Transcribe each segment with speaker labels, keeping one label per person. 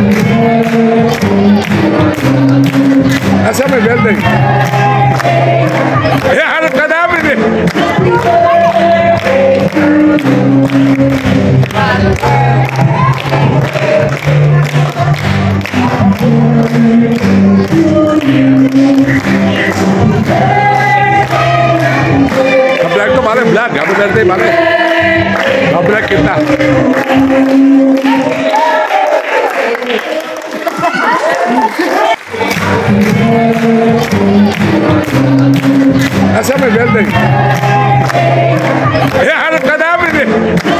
Speaker 1: Asa may building? Eh, hanap ka namin eh. Ka-vlog to, pare, vlog. Happy birthday, pare. Ka-vlog kita. Asa may building? Eh, hanap ka namin eh.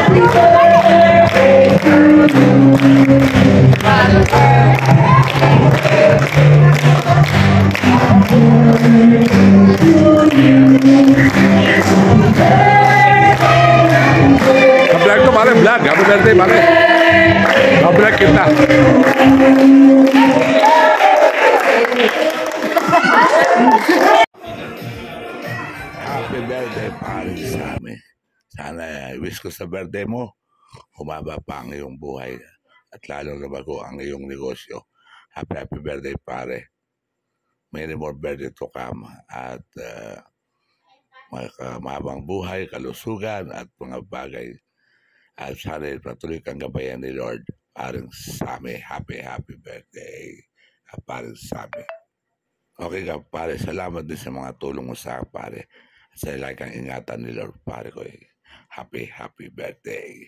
Speaker 1: Ka-vlog to, pare, vlog. Happy birthday, pare. Ka-vlog kita. Happy birthday, pare, sa amin. Sana wish ko sa birthday mo, humaba pa ang iyong buhay at lalo na bago ang iyong negosyo. Happy birthday, pare. Many more birthday to come at mahabang buhay, kalusugan at mga bagay. At sana patuloy kang gabayan ni Lord. Parang sa amin, happy birthday. Parang sa amin. Okay ka, pare. Salamat din sa mga tulong mo sa akin, pare. Sa like ang ingatan ni Lord, pare ko. Happy birthday.